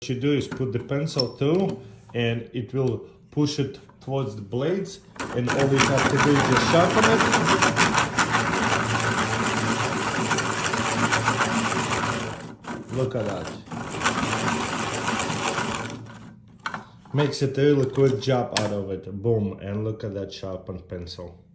What you do is put the pencil through and it will push it towards the blades, and all you have to do is just sharpen it. Look at that. Makes it a really quick job out of it. Boom, and look at that sharpened pencil.